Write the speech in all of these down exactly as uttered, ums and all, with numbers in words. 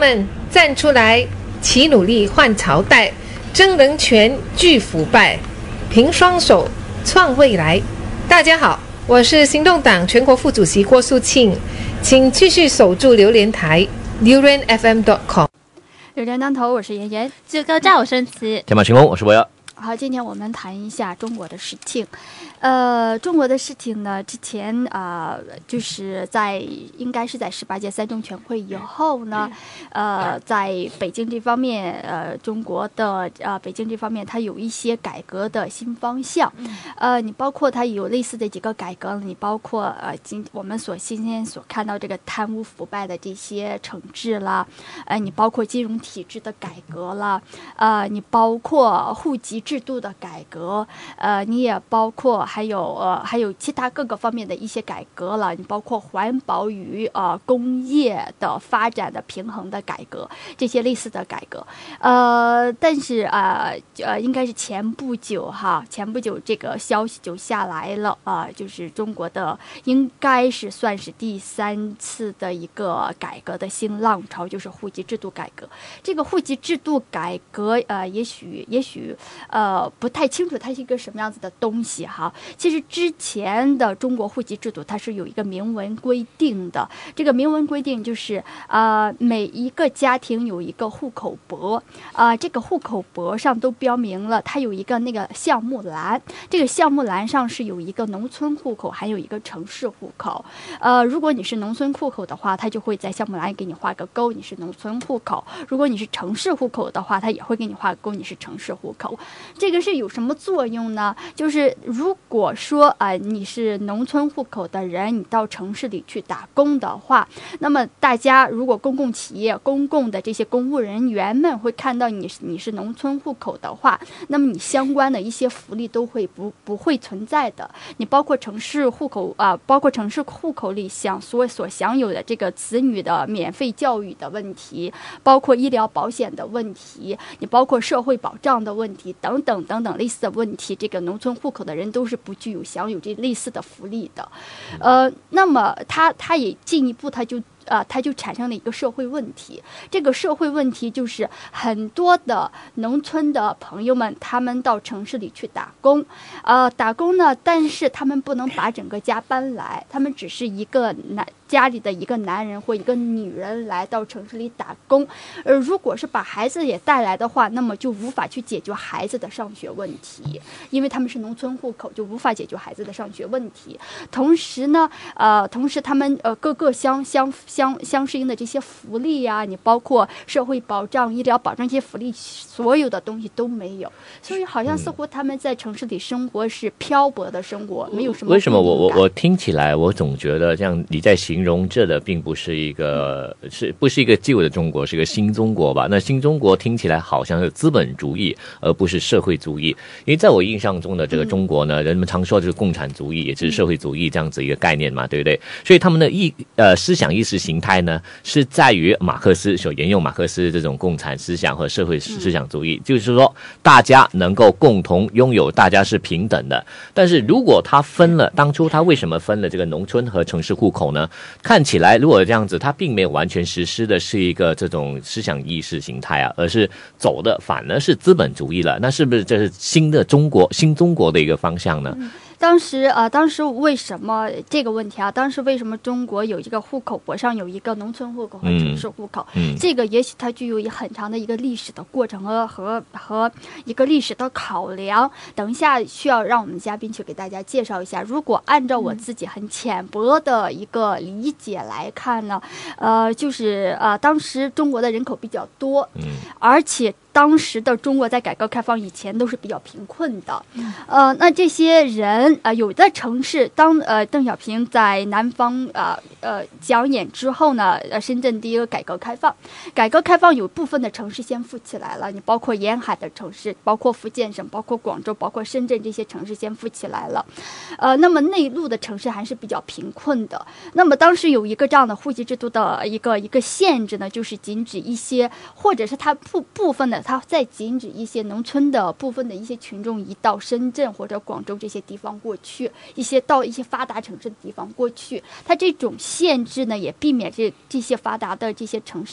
们站出来，齐努力换朝代，争人权拒腐败，凭双手创未来。大家好，我是行动党全国副主席郭素庆，请继续守住榴莲台 durian f m dot com。 榴莲当头，我是妍妍， 最高炸我生词， 天马行空，我是博瑶。 好，今天我们谈一下中国的事情。呃，中国的事情呢，之前啊、呃，就是在应该是在十八届三中全会以后呢，呃，在北京这方面，呃，中国的呃北京这方面，它有一些改革的新方向。呃，你包括它有类似的几个改革，你包括呃今我们所今天所看到这个贪污腐败的这些惩治啦，呃，你包括金融体制的改革啦，呃，你包括户籍制度的改革，呃，你也包括还有呃还有其他各个方面的一些改革了，你包括环保与呃工业的发展的平衡的改革，这些类似的改革，呃，但是呃呃应该是前不久哈，前不久这个消息就下来了啊、呃，就是中国的应该是算是第三次的一个改革的新浪潮，就是户籍制度改革。这个户籍制度改革呃也许也许呃。呃，不太清楚它是一个什么样子的东西哈。其实之前的中国户籍制度它是有一个明文规定的，这个明文规定就是呃每一个家庭有一个户口簿啊、呃，这个户口簿上都标明了它有一个那个项目栏，这个项目栏上是有一个农村户口，还有一个城市户口。呃，如果你是农村户口的话，它就会在项目栏给你画个勾，你是农村户口；如果你是城市户口的话，它也会给你画个勾，你是城市户口。这个是有什么作用呢？就是如果说啊、呃，你是农村户口的人，你到城市里去打工的话，那么大家如果公共企业、公共的这些公务人员们会看到你你是农村户口的话，那么你相关的一些福利都会不不会存在的。你包括城市户口啊、呃，包括城市户口里享所所享有的这个子女的免费教育的问题，包括医疗保险的问题，你包括社会保障的问题等等等等类似的问题，这个农村户口的人都是不具有享有这类似的福利的。呃，那么他他也进一步他就啊，它就产生了一个社会问题。这个社会问题就是很多的农村的朋友们，他们到城市里去打工，呃，打工呢，但是他们不能把整个家搬来，他们只是一个男家里的一个男人或一个女人来到城市里打工。而如果是把孩子也带来的话，那么就无法去解决孩子的上学问题，因为他们是农村户口，就无法解决孩子的上学问题。同时呢，呃，同时他们呃各个相相相相适应的这些福利呀、啊，你包括社会保障、医疗保障这些福利，所有的东西都没有，所以好像似乎他们在城市里生活是漂泊的生活，没有什么。 为什么我我我听起来我总觉得这样你在形容这的并不是一个是不是一个旧的中国，是一个新中国吧？那新中国听起来好像是资本主义，而不是社会主义。因为在我印象中的这个中国呢，嗯、人们常说就是共产主义，也就是社会主义这样子一个概念嘛，对不对？所以他们的意呃思想意识形态呢，是在于马克思所沿用马克思这种共产思想和社会思想主义，嗯、就是说大家能够共同拥有，大家是平等的。但是如果他分了，当初他为什么分了这个农村和城市户口呢？看起来如果这样子，他并没有完全实施的是一个这种思想意识形态啊，而是走的反而是资本主义了。那是不是这是新的中国新中国的一个方向呢？ 嗯当时呃，当时为什么这个问题啊？当时为什么中国有一个户口簿上有一个农村户口和城市户口？嗯嗯、这个也许它具有一很长的一个历史的过程和和和一个历史的考量。等一下需要让我们嘉宾去给大家介绍一下。如果按照我自己很浅薄的一个理解来看呢，呃，就是呃，当时中国的人口比较多，嗯、而且当时的中国在改革开放以前都是比较贫困的，呃，那这些人呃，有的城市当呃邓小平在南方呃呃讲演之后呢，呃，深圳第一个改革开放，改革开放有部分的城市先富起来了，你包括沿海的城市，包括福建省，包括广州，包括深圳这些城市先富起来了，呃，那么内陆的城市还是比较贫困的。那么当时有一个这样的户籍制度的一个一个限制呢，就是禁止一些，或者是它部部分的。它再禁止一些农村的部分的一些群众移到深圳或者广州这些地方过去，一些到一些发达城市的地方过去。它这种限制呢，也避免这这些发达的这些城市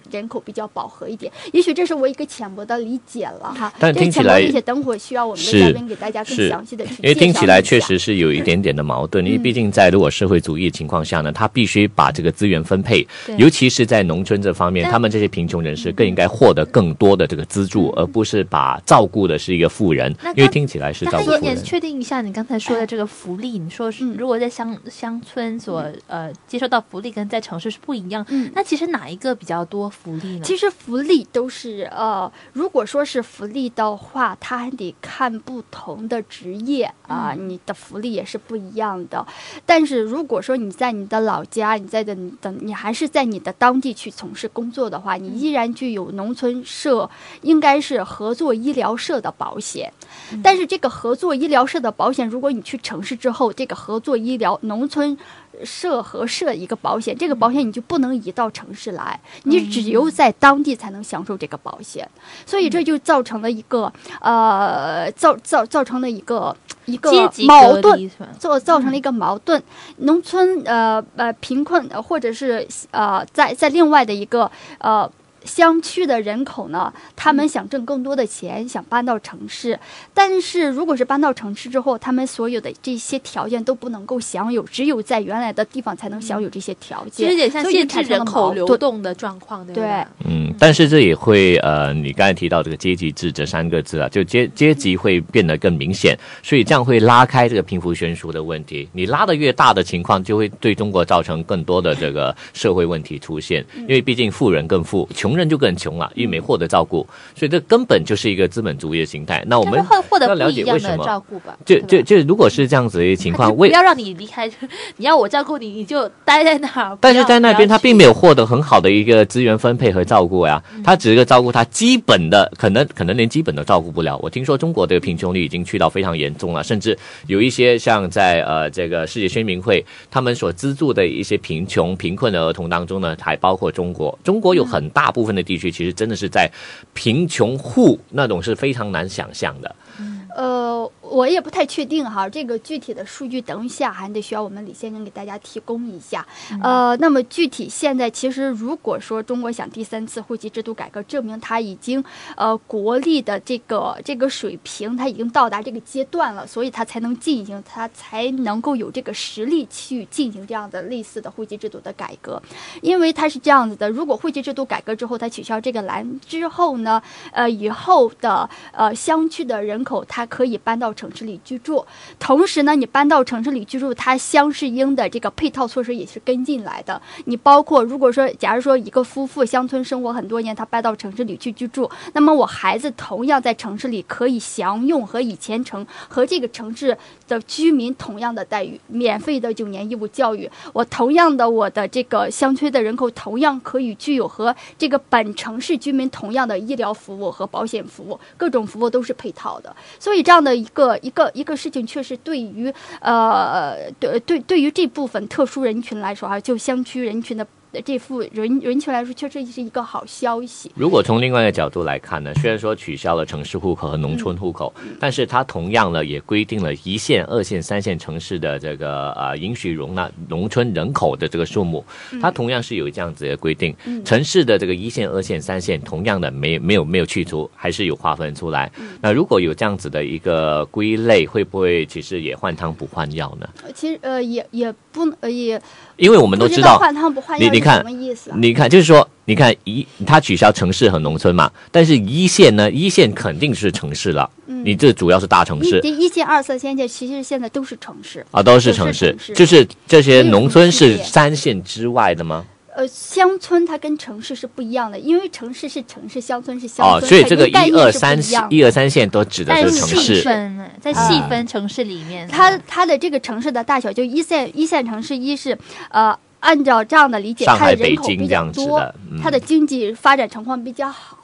人口比较饱和一点。也许这是我一个浅薄的理解了哈， 但听起来这个浅薄理解等会儿需要我们的嘉宾给大家更详细的去介绍一下。 因为听起来确实是有一点点的矛盾，因为毕竟在如果社会主义的情况下呢，他必须把这个资源分配，尤其是在农村这方面，他们这些贫穷人士更应该获得更多的这个资助，而不是把照顾的是一个富人，因为听起来是照顾富人。 那确定一下你刚才说的这个福利，你说是如果在乡乡村所呃接受到福利跟在城市是不一样，嗯，那其实哪一个比较多福利呢？ 其实福利都是呃，如果说是福利的话，它还得看不同的职业啊、呃嗯，你的福利也是不一样的。但是如果说你在你的老家，你在的你的你还是在你的当地去从事工作的话，你依然具有农村社应该是合作医疗社的保险。嗯、但是这个合作医疗社的保险，如果你去城市之后，这个合作医疗农村社和社一个保险，这个保险你就不能移到城市来，你只有在当地才能享受这个保险，所以这就造成了一个呃造造造成了一个一个矛盾，造造成了一个矛盾。农村呃呃贫困或者是呃在在另外的一个呃。乡区的人口呢，他们想挣更多的钱，想搬到城市，但是如果是搬到城市之后，他们所有的这些条件都不能够享有，只有在原来的地方才能享有这些条件， 其实有点像限制人口流动的状况，对不对？对， 嗯，但是这也会呃，你刚才提到这个阶级制这三个字啊，就阶阶级会变得更明显，所以这样会拉开这个贫富悬殊的问题。你拉得越大的情况，就会对中国造成更多的这个社会问题出现，因为毕竟富人更富，穷。穷人就更穷了，因为没获得照顾，所以这根本就是一个资本主义的形态。那我们会获得要了解为什么照顾吧？ 就就就如果是这样子的情况， 不要让你离开，你要我照顾你，你就待在那儿。 但是在那边他并没有获得很好的一个资源分配和照顾呀，他只是照顾他基本的，可能可能连基本都照顾不了。我听说中国的贫穷率已经去到非常严重了，甚至有一些像在呃这个世界宣明会他们所资助的一些贫穷贫困的儿童当中呢，还包括中国。中国有很大部分的地区其实真的是在贫穷户那种是非常难想象的。 呃，我也不太确定哈，这个具体的数据等一下还得需要我们李先生给大家提供一下。呃，那么具体现在其实如果说中国想第三次户籍制度改革，证明它已经呃国力的这个这个水平，它已经到达这个阶段了，所以它才能进行，它才能够有这个实力去进行这样的类似的户籍制度的改革。因为它是这样子的，如果户籍制度改革之后，它取消这个栏之后呢，呃，以后的呃乡区的人口它可以搬到城市里居住，同时呢，你搬到城市里居住，它相适应的这个配套措施也是跟进来的。你包括如果说，假如说一个夫妇乡村生活很多年，他搬到城市里去居住，那么我孩子同样在城市里可以享用和以前城和这个城市的居民同样的待遇，免费的九年义务教育。我同样的，我的这个乡村的人口同样可以具有和这个本城市居民同样的医疗服务和保险服务，各种服务都是配套的。所以这样的一个一个一个事情，确实对于呃对对对于这部分特殊人群来说啊，就乡区人群的这副人人群来说，确实是一个好消息。 如果从另外一个角度来看呢，虽然说取消了城市户口和农村户口，嗯、但是它同样呢也规定了一线、二线、三线城市的这个呃允许容纳农村人口的这个数目，它同样是有这样子的规定。嗯、城市的这个一线、二线、三线同样的没没有没有去除，还是有划分出来。嗯、那如果有这样子的一个归类，会不会其实也换汤不换药呢？ 其实呃也也不呃也。 因为我们都知道， 换汤不换药是什么意思啊？ 你看，就是说，你看一，它取消城市和农村嘛，但是一线呢，一线肯定是城市了。嗯，你这主要是大城市。 一线、二三线其实现在都是城市啊，都是城市，就是这些农村是三线之外的吗？ 呃，乡村它跟城市是不一样的，因为城市是城市，乡村是乡村， 哦，所以这个一二三一二三线都指的是城市。 在细分城市里面， 呃、它它的这个城市的大小，就一线一线城市，一是呃，按照这样的理解，它的人口比较多，嗯、它的经济发展情况比较好。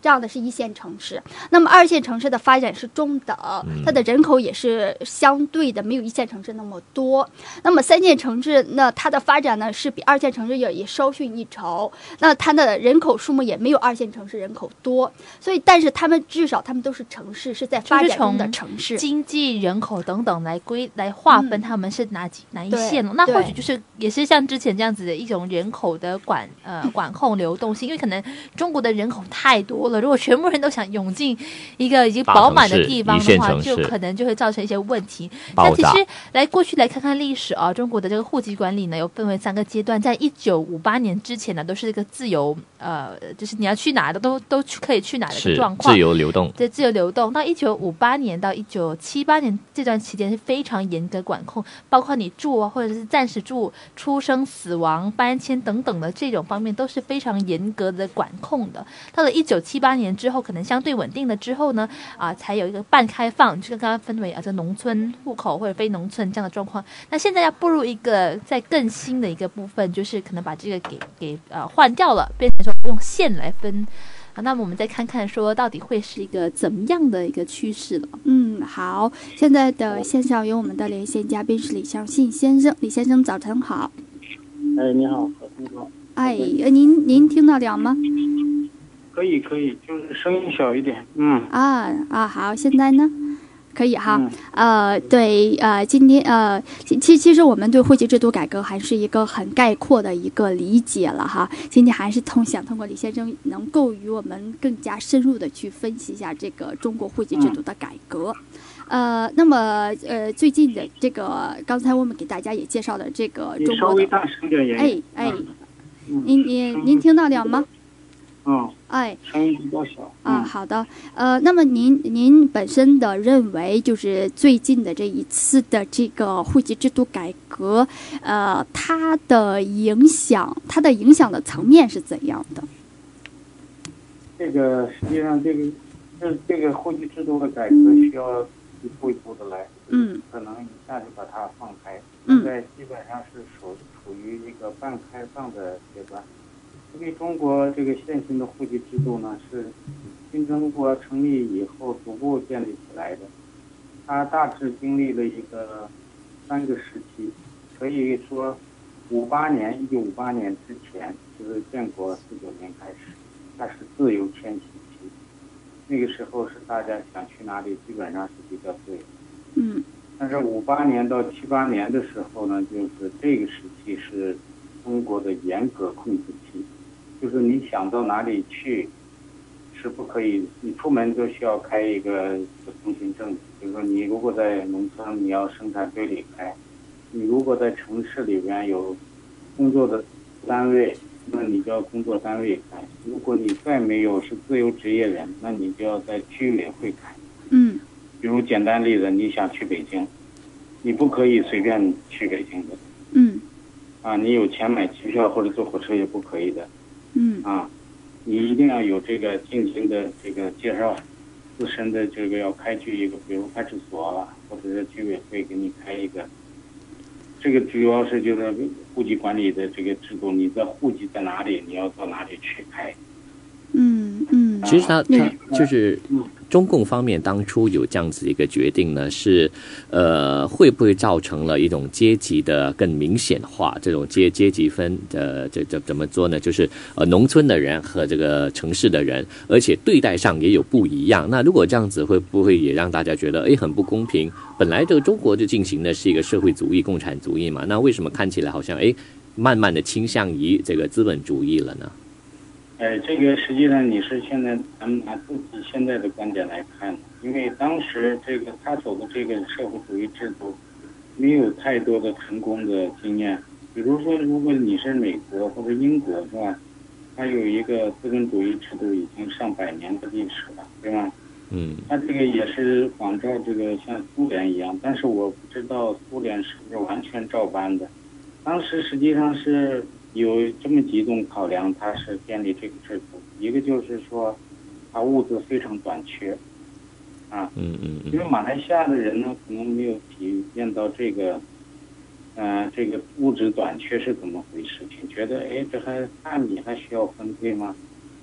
这样的是一线城市。那么二线城市的发展是中等，它的人口也是相对的没有一线城市那么多。那么三线城市那它的发展呢是比二线城市也也稍逊一筹，那它的人口数目也没有二线城市人口多，所以但是他们至少他们都是城市，是在发展中的城市， 经济、人口等等来归来划分他们是哪几、嗯、哪一线了。那或许就是也是像之前这样子的一种人口的管呃管控流动性，因为可能中国的人口太多了，如果全部人都想涌进一个已经饱满的地方的话，就可能就会造成一些问题。那其实来过去来看看历史啊，中国的这个户籍管理呢有分为三个阶段，在一九五八年之前呢都是一个自由呃，就是你要去哪的都都可以去哪的一个状况， 自由流动， 对，自由流动。到一九五八年到一九七八年这段期间是非常严格管控，包括你住啊，或者是暂时住、出生、死亡、搬迁等等的这种方面都是非常严格的管控的。到了一九七八年之后，可能相对稳定了之后呢，啊、呃，才有一个半开放，就是刚刚分为啊，这农村户口或者非农村这样的状况。那现在要步入一个在更新的一个部分，就是可能把这个给给呃换掉了，变成说用县来分。啊，那么我们再看看说到底会是一个怎么样的一个趋势了。 嗯，好，现在的线上有我们的连线嘉宾是李相信先生，李先生早晨好。 哎，你好，何先生。 哎，您您听得了吗？ 可以可以，就是声音小一点。嗯。 啊啊，好，现在呢？可以哈， 嗯、 呃，对，呃，今天呃，其其实我们对户籍制度改革还是一个很概括的一个理解了哈。今天还是通想通过李先生能够与我们更加深入的去分析一下这个中国户籍制度的改革。嗯、呃，那么呃，最近的这个，刚才我们给大家也介绍的这个中国的， 稍微大声点， 哎哎， 嗯、 您您您听到了吗？ 嗯， 哎， 声音比较小。 啊，好的，呃，那么您您本身的认为，就是最近的这一次的这个户籍制度改革，呃，它的影响，它的影响的层面是怎样的？ 这个实际上，这个这这个户籍制度的改革需要一步一步的来， 嗯， 可能一下就把它放开， 嗯， 现在基本上是处处于一个半开放的阶段。因为中国这个现行的户籍制度呢，是新中国成立以后逐步建立起来的，它大致经历了一个三个时期，可以说五八年一九五八年之前，就是建国四九年开始，它是自由迁徙期，那个时候是大家想去哪里基本上是比较自由。 嗯， 但是五八年到七八年的时候呢，就是这个时期是中国的严格控制期。就是你想到哪里去，是不可以，你出门就需要开一个通行证。比如说，你如果在农村，你要生产队里开；你如果在城市里边有工作的单位，那你就要工作单位开。如果你再没有是自由职业人，那你就要在居委会开。 嗯。 比如简单例子，你想去北京，你不可以随便去北京的。 嗯。 啊，你有钱买机票或者坐火车也不可以的。 嗯啊，你一定要有这个进行的这个介绍，自身的这个要开具一个，比如派出所了，或者是居委会给你开一个。这个主要是就是户籍管理的这个制度，你的户籍在哪里，你要到哪里去开。 嗯嗯， 其实他他就是中共方面当初有这样子一个决定呢，是呃会不会造成了一种阶级的更明显化？这种阶阶级分的这这怎么说呢？就是呃农村的人和这个城市的人，而且对待上也有不一样。那如果这样子，会不会也让大家觉得哎很不公平？本来这个中国就进行的是一个社会主义、共产主义嘛，那为什么看起来好像哎慢慢的倾向于这个资本主义了呢？ 哎，这个实际上你是现在咱们拿自己现在的观点来看，因为当时这个他走的这个社会主义制度没有太多的成功的经验。比如说，如果你是美国或者英国是吧，它有一个资本主义制度已经上百年的历史了，对吧？ 嗯， 它这个也是仿照这个像苏联一样，但是我不知道苏联是不是完全照搬的。当时实际上是有这么几种考量，它是建立这个制度。一个就是说，它物资非常短缺，啊， 嗯嗯嗯， 因为马来西亚的人呢，可能没有体验到这个，呃，这个物质短缺是怎么回事情，觉得哎，这还大米还需要分配吗？是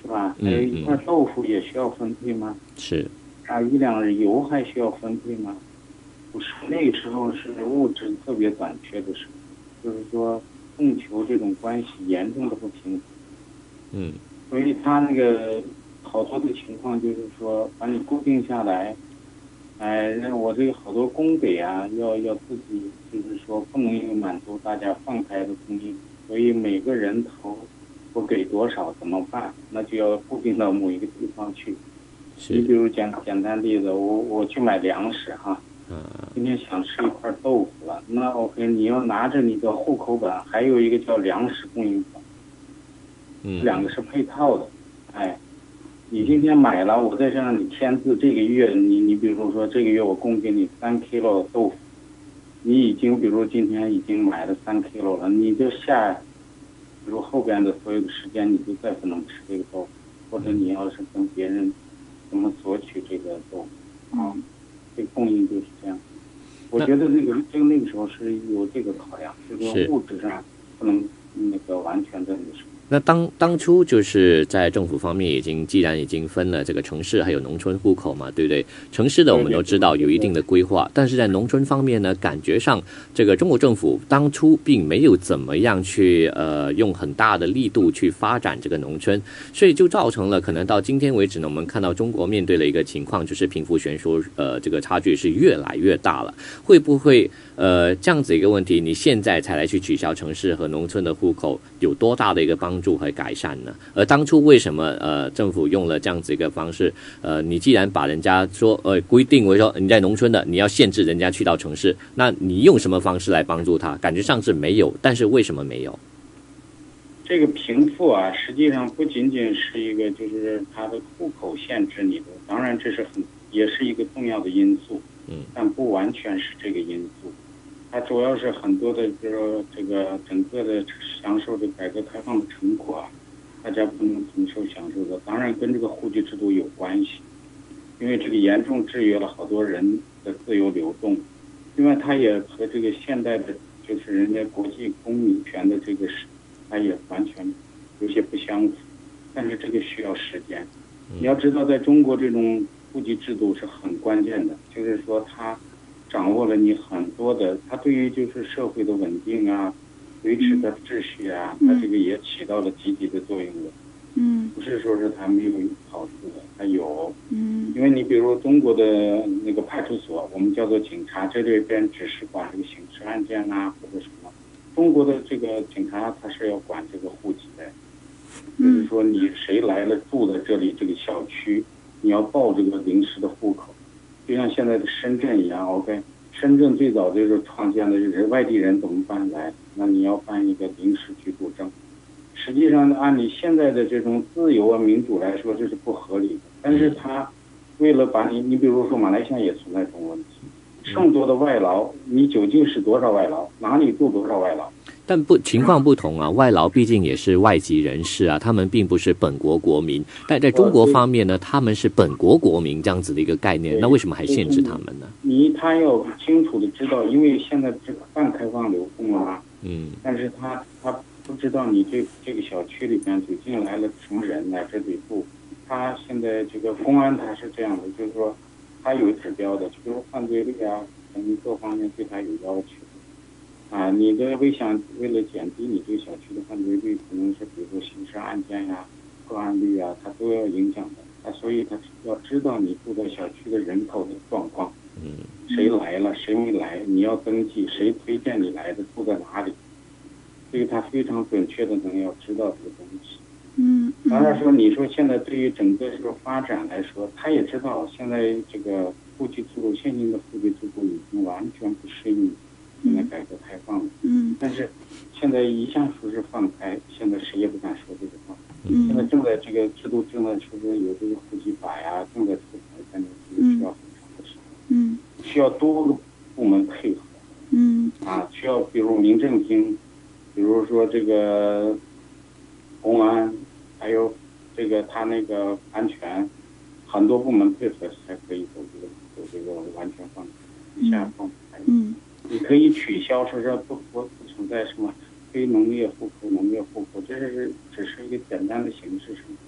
是吧？还有一块豆腐也需要分配吗？ 是啊，一两油还需要分配吗？不是，那个时候是物质特别短缺的时候，就是说供求这种关系严重的不平衡。 嗯， 所以他那个好多的情况就是说把你固定下来，哎，让我这个好多供给啊，要要自己就是说不能够满足大家放开的供应，所以每个人头我给多少怎么办？那就要固定到某一个地方去。你比如简简单例子，我我去买粮食哈，今天想吃一块豆腐了，那 OK， 你要拿着你的户口本，还有一个叫粮食供应本，嗯，两个是配套的，哎，你今天买了，我再让你签字，这个月你你比如说这个月我供给你三 kilo 豆腐，你已经比如今天已经买了三 kilo 了，你就下，比如后边的所有的时间你就再不能吃这个豆腐，或者你要是跟别人怎么索取这个豆腐啊，这个供应就是这样。我觉得那个这个那个时候是有这个考量，就是说物质上不能那个完全的那什么。 那当当初就是在政府方面已经既然已经分了这个城市还有农村户口嘛，对不对？城市的我们都知道有一定的规划，但是在农村方面呢，感觉上这个中国政府当初并没有怎么样去呃用很大的力度去发展这个农村，所以就造成了可能到今天为止呢，我们看到中国面对的一个情况就是贫富悬殊呃这个差距是越来越大了。会不会呃这样子一个问题，你现在才来去取消城市和农村的户口，有多大的一个帮助和改善呢？而当初为什么呃政府用了这样子一个方式？呃，你既然把人家说呃规定为说你在农村的，你要限制人家去到城市，那你用什么方式来帮助他？感觉上是没有，但是为什么没有？ 这个贫富啊，实际上不仅仅是一个就是他的户口限制你的，当然这是很也是一个重要的因素，嗯，但不完全是这个因素。它主要是很多的，比如说这个整个的享受的改革开放的成果啊，大家不能同受享受的，当然跟这个户籍制度有关系，因为这个严重制约了好多人的自由流动，另外它也和这个现代的，就是人家国际公民权的这个是，它也完全有些不相符，但是这个需要时间。你要知道，在中国这种户籍制度是很关键的，就是说它掌握了你很多的，它对于就是社会的稳定啊、维持的秩序啊，它这个也起到了积极的作用的。嗯，不是说是它没有好处的，它有。嗯，因为你比如中国的那个派出所，我们叫做警察，这里边只是管这个刑事案件啊或者什么。中国的这个警察他是要管这个户籍的，就是说你谁来了住在这里这个小区，你要报这个临时的户口。就像现在的深圳一样 ，OK， 深圳最早就是创建的就是外地人怎么办来，那你要办一个临时居住证。实际上，按你现在的这种自由啊、民主来说，这是不合理的。但是他为了把你，你比如说马来西亚也存在这种问题，这么多的外劳，你究竟是多少外劳？哪里住多少外劳？ 但不情况不同啊，外劳毕竟也是外籍人士啊，他们并不是本国国民。但在中国方面呢，他们是本国国民这样子的一个概念，那为什么还限制他们呢？ 你他要清楚的知道，因为现在这个半开放流动了嘛，嗯，但是他他不知道你这这个小区里边究竟来了什么人来这里住。他现在这个公安他是这样的，就是说他有指标的，比如犯罪率啊，等各方面对他有要求。啊，你的为想为了减低你这个小区的犯罪率，可能是比如说刑事案件呀、个案率啊，它都要影响的。啊，所以他要知道你住在小区的人口的状况，嗯，谁来了，谁没来，你要登记，谁推荐你来的，住在哪里，这个他非常准确的能要知道这个东西。嗯，当然说，你说现在对于整个这个发展来说，他也知道现在这个户籍制度，现行的户籍制度已经完全不适应现在改革开放了，嗯，但是现在一下说是放开，现在谁也不敢说这个话。嗯，现在正在这个制度正在出现，有这个户籍法呀，正在出台，但是这个需要很长的时间，嗯，需要多个部门配合，嗯，啊，需要比如民政厅，比如说这个公安，还有这个他那个安全，很多部门配合才可以走这个走这个完全放开，一下放开，嗯。你可以取消，说是不不不存在什么非农业户口、农业户口，这是只是一个简单的形式上。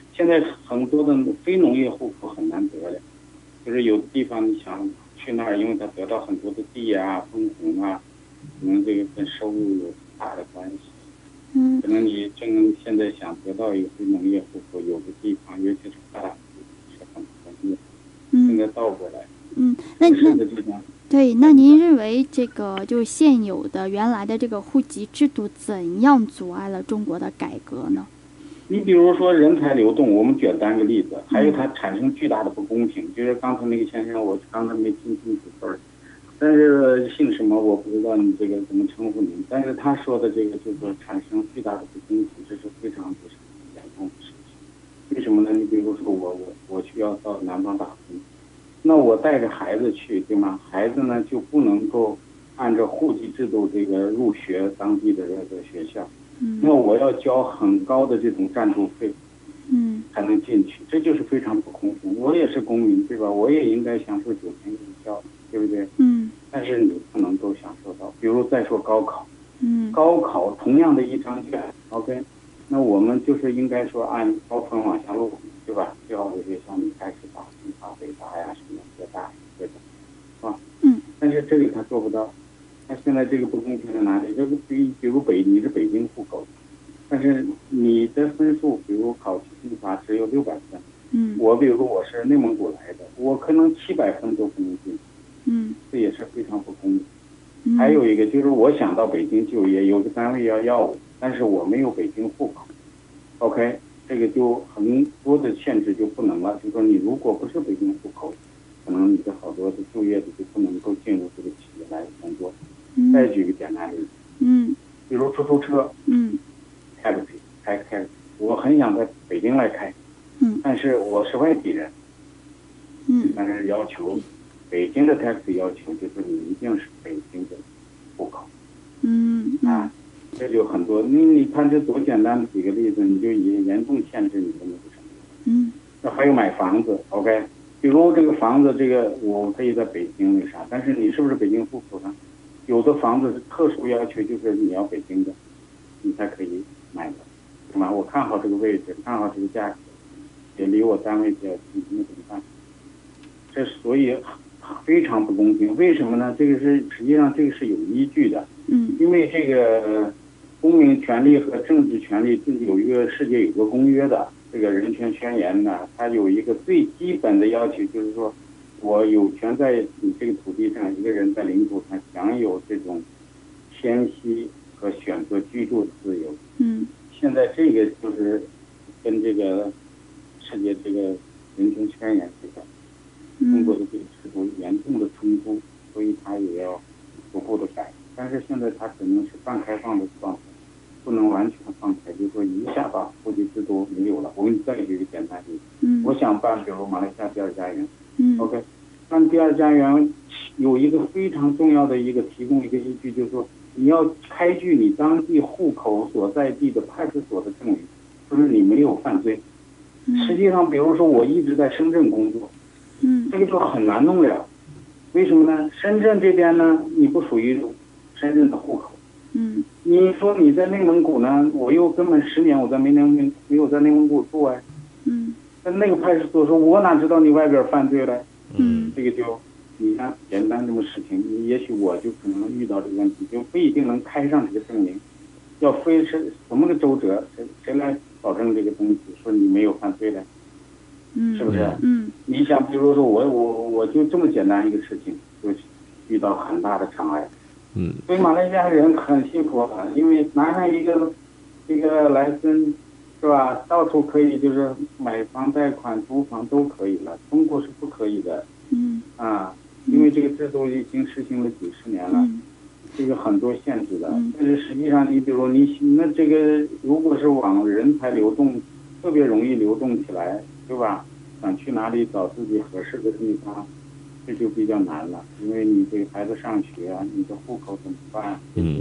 现在很多的非农业户口很难得的，就是有的地方你想去那儿，因为他得到很多的地啊、分红啊，可能这个跟收入有很大的关系。 嗯可能你正现在想得到一个非农业户口，有的地方尤其是大是很不容易，现在嗯倒过来， 嗯，那是那的地方。 对，那您认为这个就现有的原来的这个户籍制度怎样阻碍了中国的改革呢？ 你比如说人才流动，我们举单个例子，还有它产生巨大的不公平。就是刚才那个先生，我刚才没听清楚字儿，但是姓什么我不知道，你这个怎么称呼您？但是他说的这个就是产生巨大的不公平，这是非常不是严重的事情。为什么呢？你比如说我我我需要到南方打工，那我带着孩子去，对吗？孩子呢就不能够按照户籍制度这个入学当地的这个学校。那我要交很高的这种赞助费， 嗯才能进去，这就是非常不公平。我也是公民，对吧？我也应该享受九年义教，对不对？ 嗯但是你不能够享受到。比如再说高考， 嗯高考同样的一张卷 ，OK， 那我们就是应该说按高分往下录，对吧？最好的学校你开始打清华、北大呀，什么浙大这种，是吧？ 嗯但是这里他做不到。那现在这个不公平在哪里？这个比比如北你是北京户口，但是你的分数，比如考清华只有六百分， 嗯我比如说我是内蒙古来的，我可能七百分都不能进， 嗯这也是非常不公平。 嗯， 还有一个就是我想到北京就业，有个单位要要我，但是我没有北京户口 ，OK， 这个就很多的限制就不能了。就说你如果不是北京户口，可能你的好多的就业的就不能够进入这个企业来工作。再举个简单例子， 嗯比如出租车嗯 ，taxi 开开，我很想在北京来开， 嗯但是我是外地人， 嗯但是要求北京的 taxi 要求就是你一定是北京的户口嗯啊，这就很多。你你看这多简单的几个例子，你就已经严重限制你的那个什么。 嗯那还有买房子 ，OK， 比如这个房子，这个我可以在北京那啥，但是你是不是北京户口呢？有的房子是特殊要求，就是你要北京的，你才可以买的，对吗？我看好这个位置，看好这个价格，也离我单位比较近，那怎么办？这所以非常不公平。为什么呢？这个是实际上这个是有依据的， 嗯因为这个公民权利和政治权利有一个世界有个公约的，这个人权宣言呢，它有一个最基本的要求，就是说我有权在你这个土地上，一个人在领土上享有这种迁徙和选择居住的自由。 嗯现在这个就是跟这个世界这个人权宣言这个中国的这个制度严重的冲突，所以它也要逐步的改。但是现在它可能是半开放的状态，不能完全放开，就是说一下把户籍制度没有了。我给你再举一个简单例子， 嗯我想办，比如马来西亚第二家园。 嗯 OK， 办第二家园有一个非常重要的一个提供一个依据，就是说你要开具你当地户口所在地的派出所的证明，就是你没有犯罪。实际上，比如说我一直在深圳工作， 嗯这个就很难弄了。为什么呢？深圳这边呢，你不属于深圳的户口。 嗯你说你在内蒙古呢，我又根本十年我在没能没有在内蒙古住哎。 嗯但那个派出所说，我哪知道你外边犯罪了？ 嗯这个就，你看简单这么事情，你也许我就可能遇到这个问题，就不一定能开上这个证明，要非是什么个周折，谁谁来保证这个东西，说你没有犯罪的， 嗯是不是？ 嗯你想，比如说我我我就这么简单一个事情，就遇到很大的障碍， 嗯， 所以马来西亚人很辛苦啊，因为拿上一个这个来森，是吧？到处可以就是买房贷款、租房都可以了，中国是不可以的。 嗯啊，因为这个制度已经实行了几十年了， 嗯这个很多限制的嗯。 但是实际上，你比如你那这个，如果是往人才流动，特别容易流动起来，对吧？想去哪里找自己合适的地方，这就比较难了，因为你这个孩子上学啊，你的户口怎么办？这些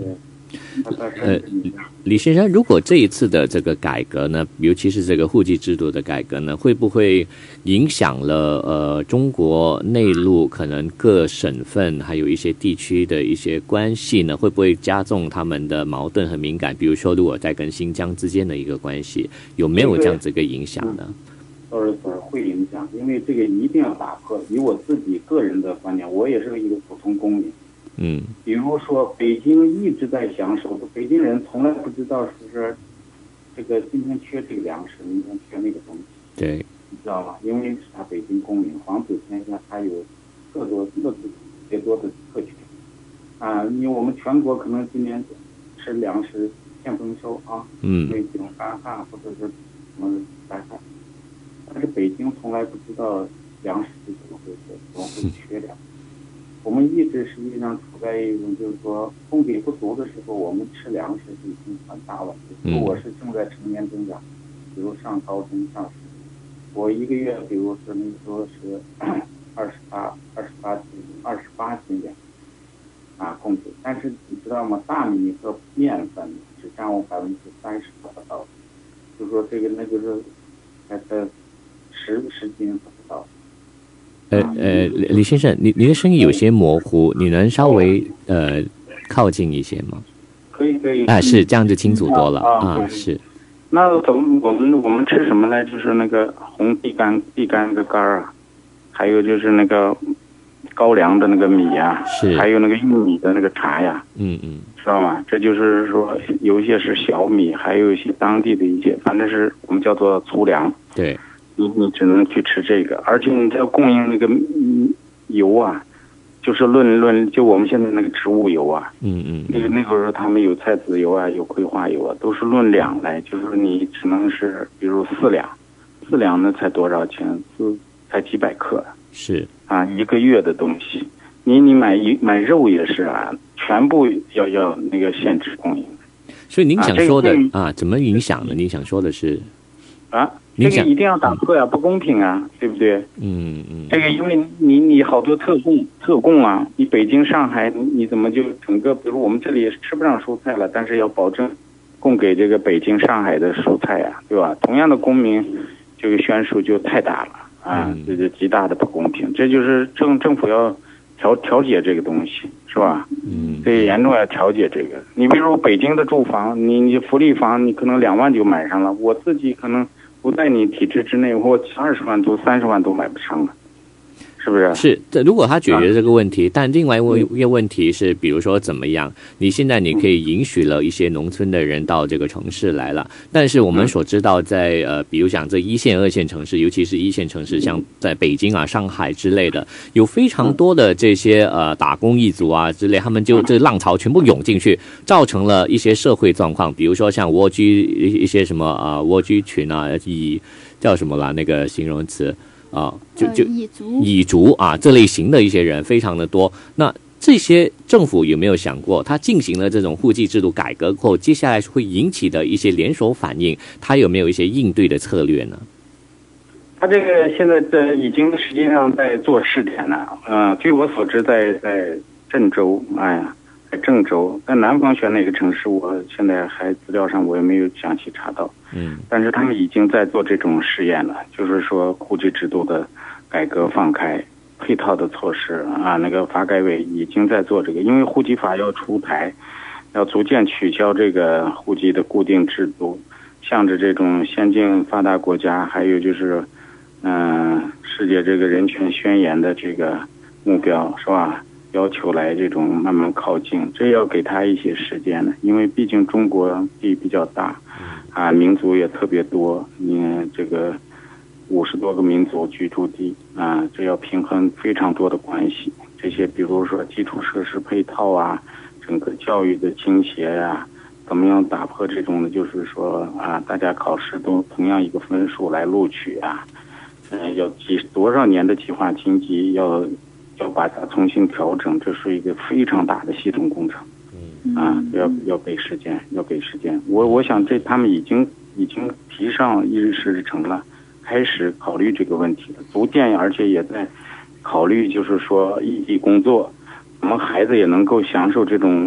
呃，李先生，如果这一次的这个改革呢，尤其是这个户籍制度的改革呢，会不会影响了呃中国内陆可能各省份还有一些地区的一些关系呢？会不会加重他们的矛盾和敏感？比如说，如果在跟新疆之间的一个关系，有没有这样子一个影响呢？ 到时候会影响，因为这个一定要打破。以我自己个人的观点，我也是一个普通公民。 嗯， 比如说北京一直在享受，北京人从来不知道是不是这个今天缺这个粮食，明天缺那个东西。 对， 你知道吗？因为是他北京公民，皇子天下，他有各多各自别多的特权啊。因为我们全国可能今年吃粮食欠丰收啊， 嗯， 因为这种干旱或者是什么灾害，但是北京从来不知道粮食是怎么回事，怎么会缺粮。我们一直实际上处在一种就是说供给不足的时候，我们吃粮食是已经很大问题。如果我是正在成年增长，比如上高中上学，我一个月比如说那时候是二十八二十八斤二十八斤粮啊供给，但是你知道吗？大米和面粉只占我百分之三十不到，就是说这个那就是才才十十斤不到。 呃呃，李先生，你你的声音有些模糊，你能稍微呃靠近一些吗？ 可以可以。 啊，是这样就清楚多了啊， 啊是。 那怎么我们我们吃什么呢？就是那个红地干地干的干儿啊，还有就是那个高粱的那个米呀、啊， 是， 还有那个玉米的那个茶呀， 嗯嗯， 知道吗？这就是说有一些是小米，还有一些当地的一些，反正是我们叫做粗粮。 对。 你你只能去吃这个，而且你在供应那个嗯油啊，就是论论就我们现在那个植物油啊， 嗯嗯， 那个那个时候他们有菜籽油啊，有葵花油啊，都是论两来，就是你只能是比如四两，四两呢才多少钱？四才几百克， 是啊，一个月的东西。你你买一买肉也是啊，全部要要那个限制供应。 所以您想说的 啊, 这个、 啊，怎么影响呢？您想说的是啊？这个一定要打破呀、啊，不公平啊，对不对？ 嗯嗯。 这个因为你你好多特供特供啊，你北京、上海，你你怎么就整个，比如我们这里吃不上蔬菜了，但是要保证供给这个北京、上海的蔬菜呀、啊，对吧？同样的公民，这个悬殊就太大了啊，这是极大的不公平。这就是政政府要调调节这个东西，是吧？ 嗯。 所以严重要调节这个。你比如说北京的住房，你你福利房，你可能两万就买上了，我自己可能。不在你体制之内，或二十万都三十万都买不上了，是不是？ 是，这如果他解决这个问题，啊、但另外一个问题是，比如说怎么样？你现在你可以允许了一些农村的人到这个城市来了，但是我们所知道在，在呃，比如讲这一线、二线城市，尤其是一线城市，像在北京啊、上海之类的，有非常多的这些呃打工一族啊之类，他们就这浪潮全部涌进去，造成了一些社会状况，比如说像蜗居一些什么啊、呃、蜗居群啊，以叫什么啦那个形容词。啊，就就蚁族蚁族啊，这类型的一些人非常的多。那这些政府有没有想过，他进行了这种户籍制度改革后，接下来会引起的一些连锁反应，他有没有一些应对的策略呢？ 他这个现在在已经实际上在做试点了。嗯、呃，据我所知在，在在郑州，哎呀，在郑州，在南方选哪个城市，我现在还资料上我也没有详细查到。 嗯， 但是他们已经在做这种实验了，就是说户籍制度的改革放开配套的措施啊，那个发改委已经在做这个，因为户籍法要出台，要逐渐取消这个户籍的固定制度，向着这种先进发达国家，还有就是嗯、呃、世界这个人权宣言的这个目标是吧？要求来这种慢慢靠近，这要给他一些时间的，因为毕竟中国地比较大，啊，民族也特别多，你这个五十多个民族居住地啊，这要平衡非常多的关系。这些比如说基础设施配套啊，整个教育的倾斜呀、啊，怎么样打破这种的，就是说啊，大家考试都同样一个分数来录取啊，嗯、呃，要几多少年的计划经济要。要把它重新调整，这是一个非常大的系统工程，嗯啊，要要给时间，要给时间。我我想这他们已经已经提上议事程了，开始考虑这个问题了，逐渐而且也在考虑，就是说异地工作，我们孩子也能够享受这种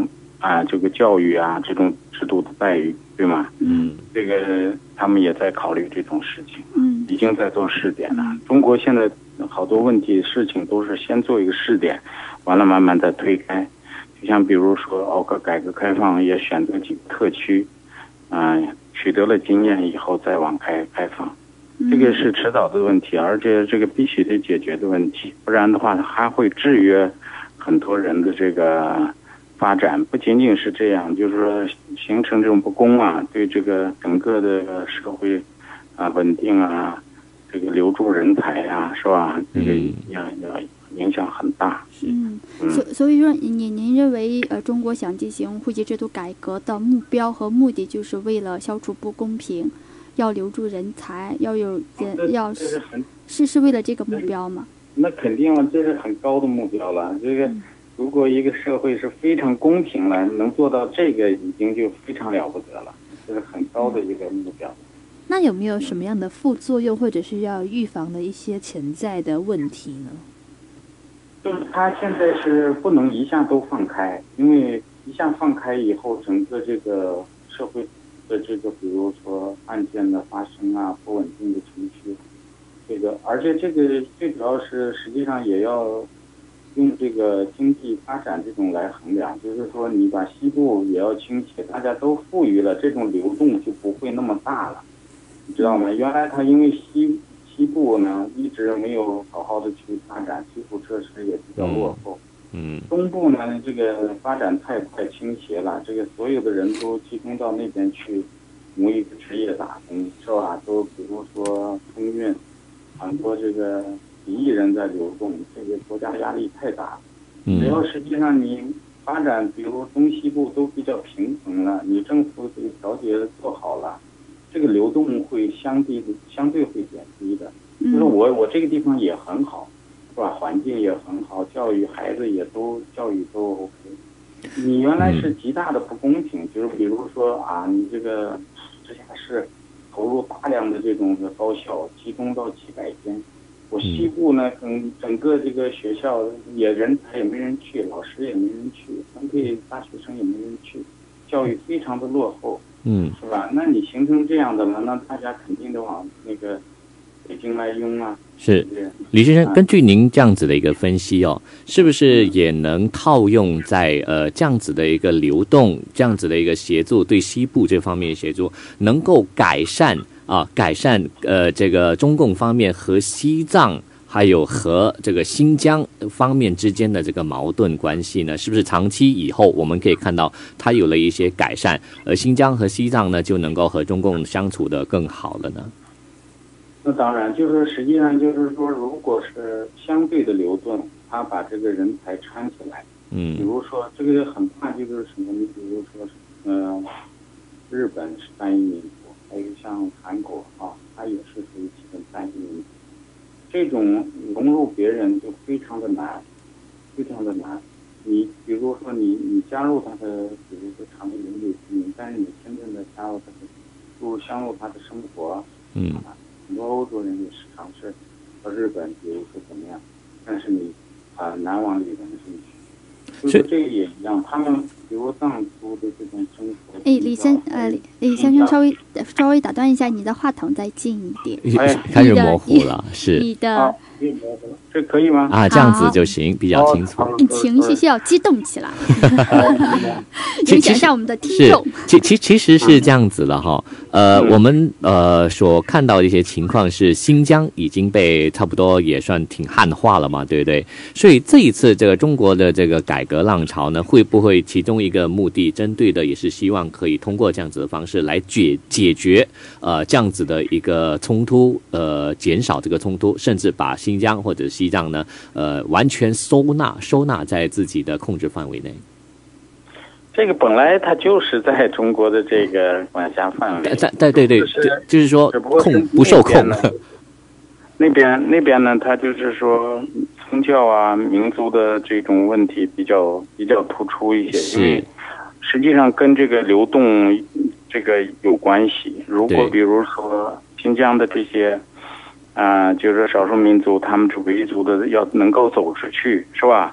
啊，这个教育啊，这种制度的待遇，对吗？ 嗯， 这个他们也在考虑这种事情， 嗯， 已经在做试点了。中国现在好多问题事情都是先做一个试点，完了慢慢再推开。就像比如说，哦，个改革开放也选择几个特区，啊、呃，取得了经验以后再往开开放。这个是迟早的问题，而且这个必须得解决的问题，不然的话还会制约很多人的这个发展。不仅仅是这样，就是说形成这种不公啊，对这个整个的社会啊稳定啊，这个留住人才啊，是吧？这个要要影响很大。 嗯，所所以说，您您认为呃，中国想进行户籍制度改革的目标和目的，就是为了消除不公平？要留住人才，要有人，哦、要是是是为了这个目标吗？ 那肯定了，这是很高的目标了。这个、嗯、如果一个社会是非常公平了，能做到这个已经就非常了不得了，这是很高的一个目标。 那有没有什么样的副作用，或者是要预防的一些潜在的问题呢？ 就是他现在是不能一下都放开，因为一下放开以后，整个这个社会的这个，比如说案件的发生啊，不稳定的情绪，这个，而且这个最主要是实际上也要用这个经济发展这种来衡量，就是说你把西部也要倾斜，大家都富裕了，这种流动就不会那么大了，你知道吗？原来它因为西西部呢一直没有好好的去发展，基础设施也比较落后。 嗯， 东部呢，这个发展太快倾斜了，这个所有的人都集中到那边去，谋一个职业打工，是吧？都比如说空运，很多这个几亿人在流动，这个国家压力太大。只要实际上你发展，比如东西部都比较平衡了，你政府这个调节做好了，这个流动会相对相对会减低的。就是我我这个地方也很好。是吧？环境也很好，教育孩子也都教育都 OK。你原来是极大的不公平，就是比如说啊，你这个直辖市投入大量的这种的高校，集中到几百间。我西部呢，整整个这个学校也人才也没人去，老师也没人去，分配大学生也没人去，教育非常的落后， 嗯， 是吧？那你形成这样的了，那大家肯定得往那个北京来拥啊。 是，李先生，根据您这样子的一个分析哦，是不是也能套用在呃这样子的一个流动，这样子的一个协助，对西部这方面的协助，能够改善啊改善呃这个中共方面和西藏还有和这个新疆方面之间的这个矛盾关系呢？是不是长期以后我们可以看到它有了一些改善，而新疆和西藏呢就能够和中共相处得更好了呢？ 那当然，就是实际上就是说，如果是相对的流动，他把这个人才搀起来， 嗯， 比如说这个很怕就是什么？你比如说，呃，日本是单一民族，还有像韩国啊，它也是属于基本单一民族，这种融入别人就非常的难，非常的难。你比如说你你加入他的，比如说常民旅居，但是你真正的加入他的，入相入他的生活， 嗯。 很多欧洲人也时常是到日本，比如说怎么样，但是你啊、呃、难往里面进去，就是这个也一样。他们比如藏族的这种生活， 哎，李先呃李李先生稍微稍微打断一下，你的话筒再近一点， 哎，开始模糊了，是你的。 啊这可以吗？ 啊，这样子就行，比较清楚。 你情绪需要激动起来，影响一下我们的听众。 其其其实是这样子的哈，呃，我们呃所看到的一些情况是，新疆已经被差不多也算挺汉化了嘛，对不对？所以这一次这个中国的这个改革浪潮呢，会不会其中一个目的针对的也是希望可以通过这样子的方式来解解决呃这样子的一个冲突，呃，减少这个冲突，甚至把新疆或者西藏呢，呃，完全收纳收纳在自己的控制范围内。 这个本来它就是在中国的这个管辖范围。 在对对对，就是就是说控不受控。 那边那边呢，它就是说宗教啊、民族的这种问题比较比较突出一些，因为实际上跟这个流动这个有关系。如果比如说新疆的这些。啊、呃，就是少数民族，他们是维族的，要能够走出去，是吧？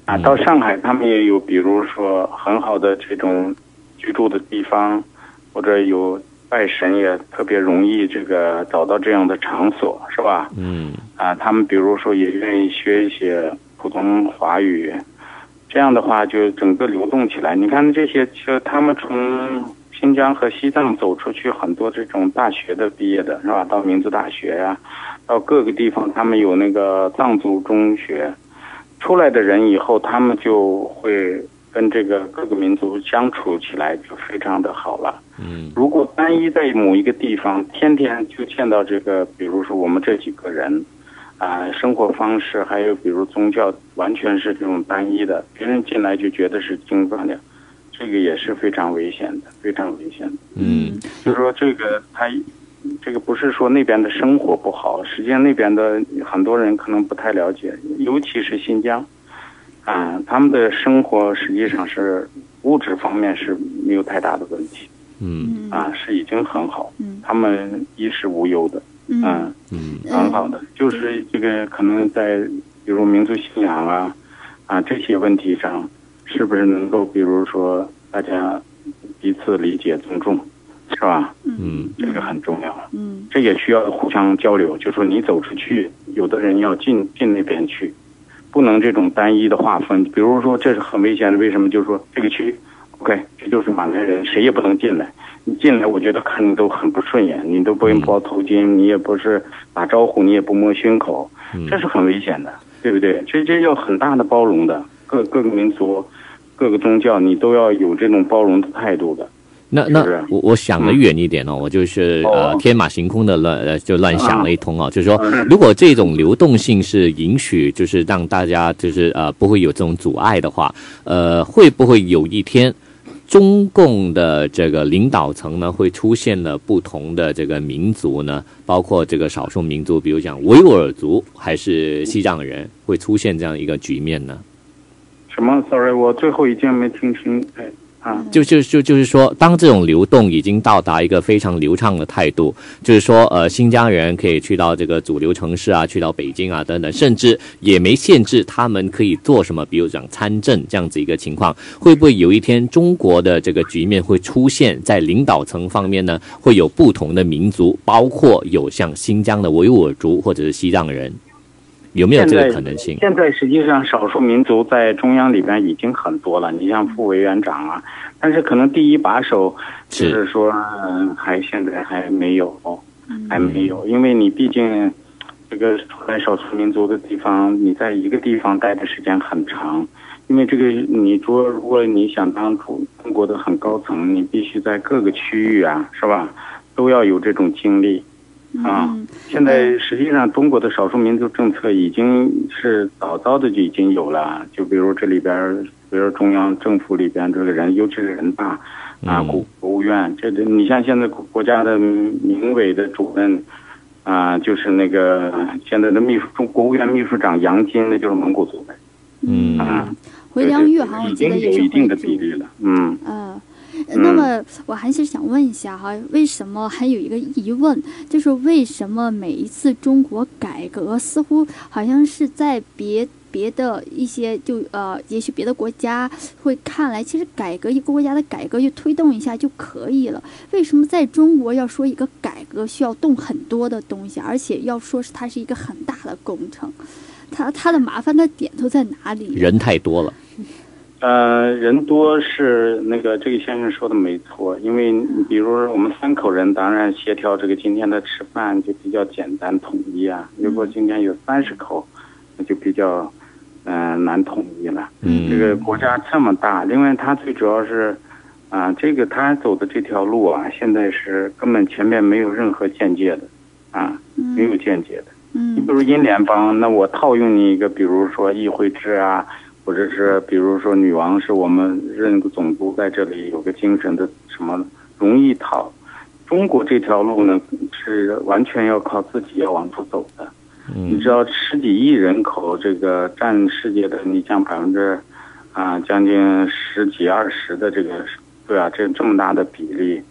啊，到上海他们也有，比如说很好的这种居住的地方，或者有拜神也特别容易这个找到这样的场所，是吧？ 嗯， 啊，他们比如说也愿意学一些普通华语，这样的话就整个流动起来。你看这些，就他们从新疆和西藏走出去，很多这种大学的毕业的，是吧？到民族大学呀、啊，到各个地方，他们有那个藏族中学。出来的人以后，他们就会跟这个各个民族相处起来就非常的好了。 嗯， 如果单一在某一个地方，天天就见到这个，比如说我们这几个人，啊、呃，生活方式还有比如宗教，完全是这种单一的，别人进来就觉得是经官的，这个也是非常危险的，非常危险的。 嗯， 就是说这个他。这个不是说那边的生活不好，实际上那边的很多人可能不太了解，尤其是新疆，啊，他们的生活实际上是物质方面是没有太大的问题， 嗯， 啊，是已经很好， 嗯， 他们衣食无忧的， 嗯嗯，很好的，就是这个可能在比如民族信仰啊，啊这些问题上，是不是能够比如说大家彼此理解尊重。是吧？ 嗯， 这个很重要。 嗯， 这也需要互相交流。就说你走出去，有的人要进进那边去，不能这种单一的划分。比如说，这是很危险的。为什么？就是说这个区 ，OK， 这就是马来人，谁也不能进来。你进来，我觉得看着都很不顺眼。你都不用包头巾，你也不是打招呼，你也不摸胸口，这是很危险的，对不对？这这要很大的包容的，各各个民族、各个宗教，你都要有这种包容的态度的。 那那我我想得远一点哦，我就是呃天马行空的乱呃就乱想了一通哦，就是说如果这种流动性是允许，就是让大家就是呃不会有这种阻碍的话，呃会不会有一天中共的这个领导层呢会出现了不同的这个民族呢，包括这个少数民族，比如讲维吾尔族还是西藏人，会出现这样一个局面呢？ 什么 ？Sorry， 我最后一句没听清。哎啊， 就就就就是说，当这种流动已经到达一个非常流畅的态度，就是说，呃，新疆人可以去到这个主流城市啊，去到北京啊等等，甚至也没限制他们可以做什么，比如讲参政这样子一个情况，会不会有一天中国的这个局面会出现在领导层方面呢？会有不同的民族，包括有像新疆的维吾尔族或者是西藏人？有没有这个可能性？ 现在实际上少数民族在中央里边已经很多了，你像副委员长啊，但是可能第一把手就是说，嗯，还现在还没有，还没有，因为你毕竟这个处在少数民族的地方，你在一个地方待的时间很长，因为这个你说如果你想当中中国的很高层，你必须在各个区域啊，是吧，都要有这种经历。啊，现在实际上中国的少数民族政策已经是早早的就已经有了，就比如这里边，比如中央政府里边这个人，尤其是人大啊，国国务院，这你像现在国家的民委的主任啊，就是那个现在的秘书，中国务院秘书长杨金，那就是蒙古族的， 嗯啊， 回良玉好像已经有一定的比例了，嗯， 呃。那么我还是想问一下哈，为什么还有一个疑问，就是为什么每一次中国改革，似乎好像是在别别的一些就呃，也许别的国家会看来，其实改革一个国家的改革就推动一下就可以了，为什么在中国要说一个改革需要动很多的东西，而且要说是它是一个很大的工程，它它的麻烦的点都在哪里？ 人太多了。 呃，人多是那个这个先生说的没错，因为比如我们三口人，当然协调这个今天的吃饭就比较简单统一啊。如果今天有三十口，那就比较嗯、呃、难统一了。 嗯， 这个国家这么大，另外它最主要是啊、呃，这个他走的这条路啊，现在是根本前面没有任何间接的啊，没有间接的。 嗯， 你比如英联邦，那我套用你一个，比如说议会制啊。或者是比如说女王是我们任个总督在这里有个精神的什么容易套，中国这条路呢是完全要靠自己要往出走的。 嗯， 你知道十几亿人口，这个占世界的你像百分之啊将近十几二十的这个，对啊，这这么大的比例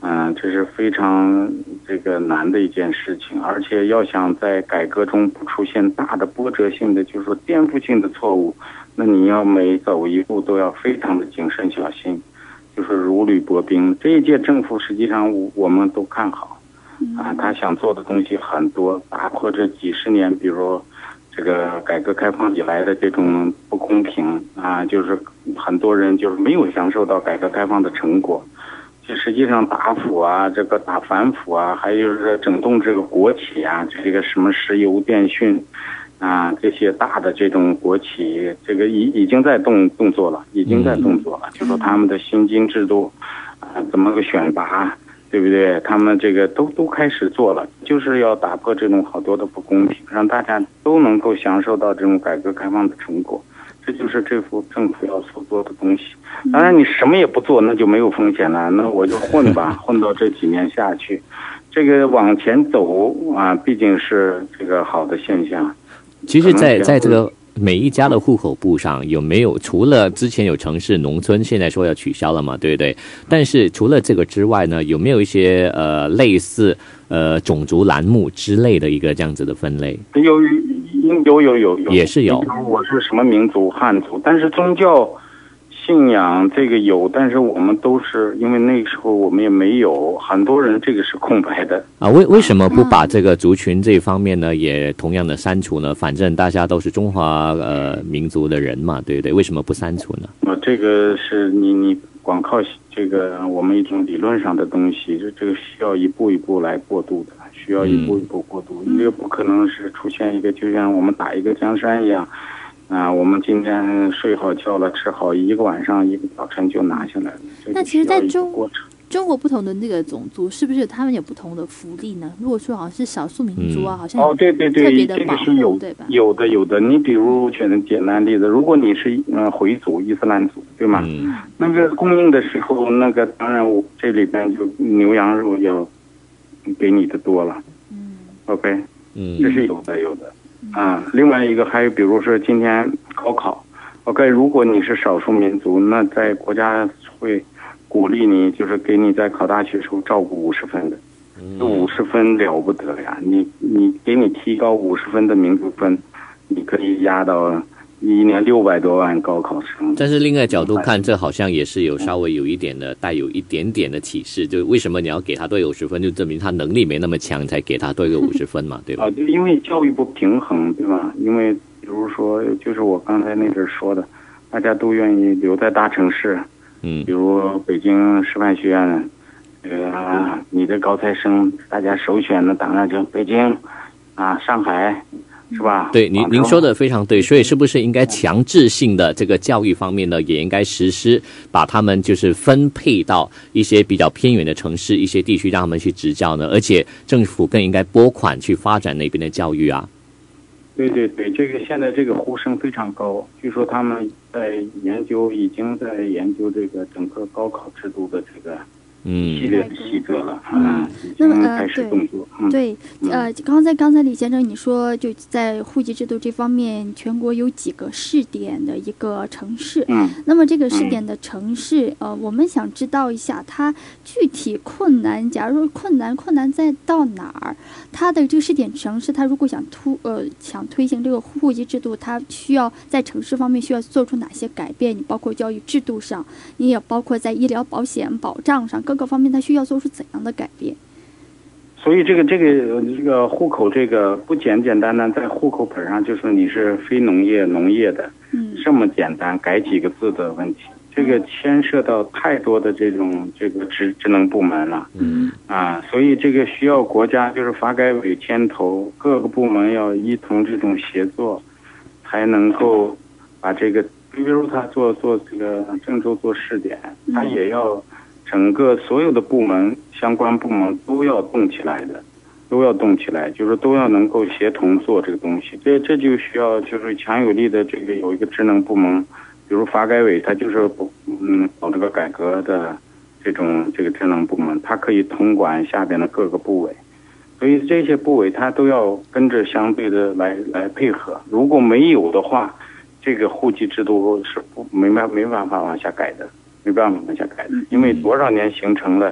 嗯、呃，这是非常这个难的一件事情，而且要想在改革中不出现大的波折性的，就是说颠覆性的错误，那你要每走一步都要非常的谨慎小心，就是如履薄冰。这一届政府实际上我们都看好，啊，他想做的东西很多，打破这几十年，比如这个改革开放以来的这种不公平啊，就是很多人就是没有享受到改革开放的成果。这实际上打腐啊，这个打反腐啊，还有是整顿这个国企啊，这个什么石油、电讯啊，这些大的这种国企，这个已已经在动动作了，已经在动作了。就说他们的薪金制度啊，怎么个选拔，对不对？他们这个都都开始做了，就是要打破这种好多的不公平，让大家都能够享受到这种改革开放的成果。这就是这幅政府要所做的东西。当然，你什么也不做，那就没有风险了。那我就混吧，混到这几年下去，这个往前走啊，毕竟是这个好的现象。 其实在，在在这个每一家的户口簿上，有没有除了之前有城市、农村，现在说要取消了嘛，对不对？但是除了这个之外呢，有没有一些呃类似呃种族栏目之类的一个这样子的分类？ 有。有有有有， 也是有。 我是什么民族？汉族。但是宗教信仰这个有，但是我们都是因为那个时候我们也没有，很多人这个是空白的啊。为为什么不把这个族群这一方面呢，也同样的删除呢？反正大家都是中华呃民族的人嘛，对不对？为什么不删除呢？ 啊，这个是你你光靠这个我们一种理论上的东西，这这个需要一步一步来过渡的。需要一步一步过渡，这个不可能是出现一个就像我们打一个江山一样，啊，我们今天睡好觉了，吃好一个晚上，一个早晨就拿下来了。 那其实，在中中国不同的那个种族，是不是他们有不同的福利呢？如果说好像是少数民族啊，嗯、好像哦，对对对， 特别的保护， 这个是有对吧？ 有的有的。你比如举个简单例子，如果你是呃回族、伊斯兰族，对吗？嗯、那个供应的时候，那个当然我这里边就牛羊肉要给你的多了。OK， 嗯，这是有的有的，啊，另外一个还有比如说今天高考 ，OK， 如果你是少数民族，那在国家会鼓励你，就是给你在考大学时候照顾五十分的，这五十分了不得呀！你你给你提高五十分的民族分，你可以压到一年六百多万高考生。 但是另外角度看，这好像也是有稍微有一点的带有一点点的启示，就为什么你要给他多一个五十分，就证明他能力没那么强，才给他多一个五十分嘛，对吧？ 啊，就因为教育不平衡，对吧？因为比如说，就是我刚才那阵说的，大家都愿意留在大城市，嗯，比如北京师范学院，呃，你的高材生，大家首选的当然就北京，啊，上海。是吧？ 对，您您说的非常对，所以是不是应该强制性的这个教育方面呢，也应该实施，把他们就是分配到一些比较偏远的城市、一些地区，让他们去执教呢？而且政府更应该拨款去发展那边的教育啊。 对对对，这个现在这个呼声非常高，据说他们在研究，已经在研究这个整个高考制度的这个。嗯，系列的细则了，嗯， 那么开始动作， 呃、对，嗯、对，呃，刚才刚才李先生你说，就在户籍制度这方面，全国有几个试点的一个城市，嗯，那么这个试点的城市，嗯、呃，我们想知道一下它具体困难，假如困难困难在到哪儿？它的这个试点城市，它如果想突呃想推行这个户籍制度，它需要在城市方面需要做出哪些改变？你包括教育制度上，你也包括在医疗保险保障上。各个方面，它需要做出怎样的改变？ 所以，这个这个这个户口，这个不简简单单在户口本上，就是你是非农业、农业的，嗯，这么简单改几个字的问题，这个牵涉到太多的这种这个职职能部门了，嗯啊，所以这个需要国家就是发改委牵头，各个部门要一同这种协作，才能够把这个，比如他做做这个郑州做试点，他也要。整个所有的部门、相关部门都要动起来的，都要动起来，就是都要能够协同做这个东西。这这就需要就是强有力的这个有一个职能部门，比如发改委，它就是嗯搞这个改革的这种这个职能部门，它可以统管下边的各个部委，所以这些部委它都要跟着相对的来来配合。如果没有的话，这个户籍制度是不没办没办法往下改的。没办法往下改的，因为多少年形成了，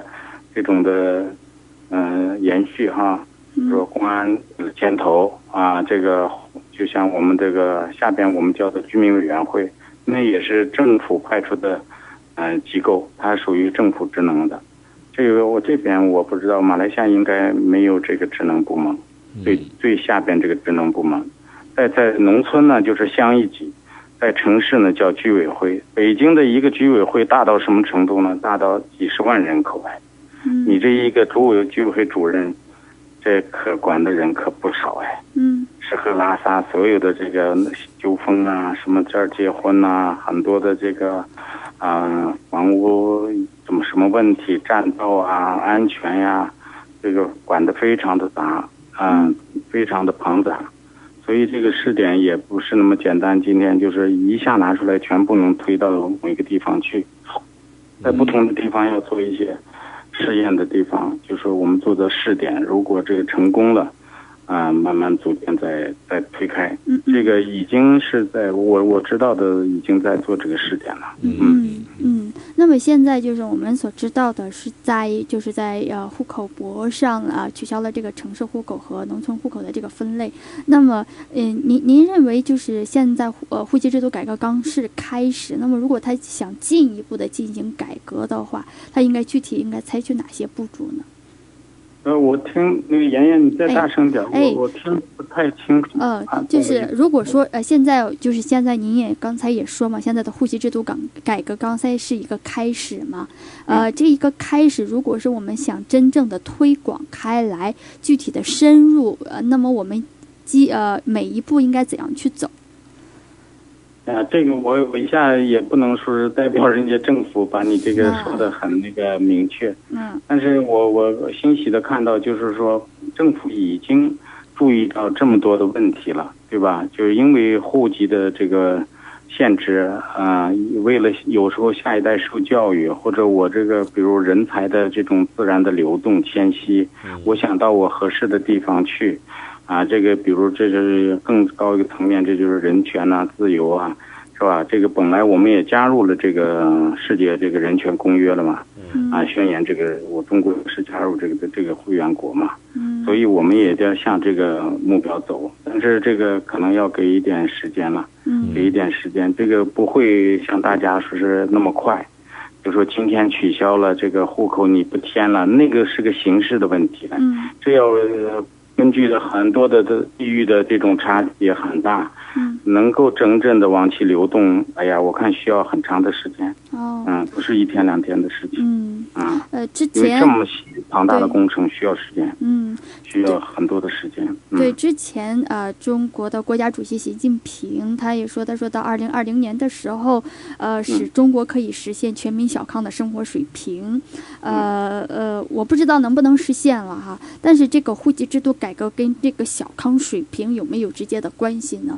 这种的嗯、呃、延续哈，比如说公安牵头啊，这个就像我们这个下边我们叫的居民委员会，那也是政府派出的嗯、呃、机构，它属于政府职能的。这个我这边我不知道，马来西亚应该没有这个职能部门，最最下边这个职能部门，在在农村呢就是乡一级，在城市呢叫居委会。北京的一个居委会大到什么程度呢？大到几十万人口哎， 嗯你这一个居委居委会主任，这可管的人可不少哎。 嗯吃喝拉撒所有的这个纠纷啊，什么这儿结婚啊，很多的这个啊、呃、房屋怎么什么问题，战斗啊，安全呀、啊，这个管得非常的杂啊、呃，非常的庞杂，所以这个试点也不是那么简单，今天就是一下拿出来全部能推到某一个地方去，在不同的地方要做一些试验的地方，就是我们做的试点，如果这个成功了。啊，慢慢逐渐在在推开， 嗯， 这个已经是在我我知道的已经在做这个试点了。 嗯嗯嗯。那么现在就是我们所知道的是在就是在呃户口簿上啊、呃、取消了这个城市户口和农村户口的这个分类。那么，嗯、呃，您您认为就是现在呃户籍制度改革刚是开始，那么如果他想进一步的进行改革的话，他应该具体应该采取哪些步骤呢？ 呃，我听那个妍妍，你再大声点， 哎、 我我听不太清楚。 呃，就是如果说呃，现在就是现在您也刚才也说嘛，现在的户籍制度改改革刚才是一个开始嘛，呃，这一个开始，如果是我们想真正的推广开来，具体的深入，呃，那么我们基呃每一步应该怎样去走？ 啊，这个我我一下也不能说是代表人家政府把你这个说的很那个明确， 嗯， 但是我我欣喜的看到，就是说政府已经注意到这么多的问题了，对吧？就是因为户籍的这个限制啊、呃，为了有时候下一代受教育，或者我这个比如人才的这种自然的流动迁徙，我想到我合适的地方去。啊，这个比如这是更高一个层面，这就是人权啊、自由啊，是吧？这个本来我们也加入了这个世界这个人权公约了嘛，啊，宣言这个我中国是加入这个的这个会员国嘛，所以我们也要向这个目标走，但是这个可能要给一点时间了，给一点时间，这个不会像大家说是那么快。就说今天取消了这个户口你不填了，那个是个形式的问题了，这要。呃根据的很多的的地域的这种差别很大，嗯，能够真正的往其流动，哎呀，我看需要很长的时间，哦，嗯，不是一天两天的事情，嗯，啊， 呃，之前因为这么庞大的工程需要时间， 嗯， 需要很多的时间， 嗯、对，之前呃，中国的国家主席习近平他也说，他说到二零二零年的时候，呃，使中国可以实现全民小康的生活水平，呃呃，我不知道能不能实现了哈，但是这个户籍制度改革跟这个小康水平有没有直接的关系呢？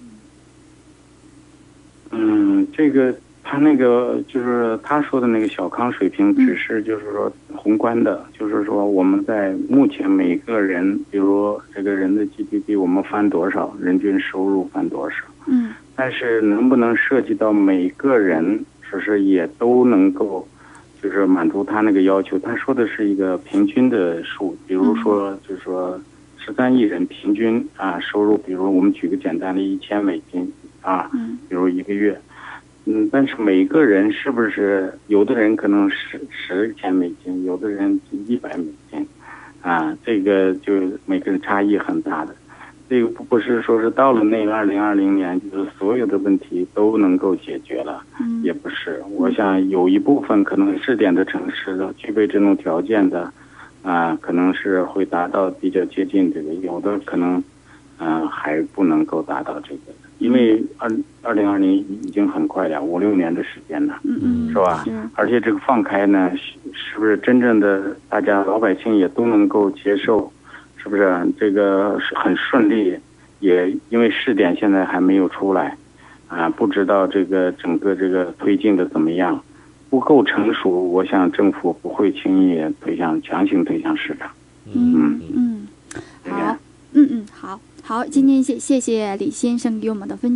嗯，这个他那个就是他说的那个小康水平，只是就是说宏观的，嗯、就是说我们在目前每个人，比如这个人的 G D P 我们翻多少，人均收入翻多少，嗯，但是能不能涉及到每个人，说是也都能够。就是满足他那个要求，他说的是一个平均的数，比如说，就是说十三亿人平均啊收入，比如我们举个简单的一千美金啊，比如一个月，嗯，但是每个人是不是有的人可能十十千美金，有的人一百美金，啊，这个就每个人差异很大的。这个不是说是到了那个二零二零年，就是所有的问题都能够解决了，嗯、也不是。我想有一部分可能试点的城市具备这种条件的，啊，可能是会达到比较接近这个，有的可能，嗯、啊，还不能够达到这个，因为二二零二零已经很快了，五六年的时间了，嗯，是吧？嗯、而且这个放开呢，是不是真正的大家老百姓也都能够接受？是不是这个是很顺利？也因为试点现在还没有出来，啊，不知道这个整个这个推进的怎么样，不够成熟。我想政府不会轻易推向强行推向市场。 嗯嗯，好，嗯嗯好好，今天谢谢谢李先生给我们的分享。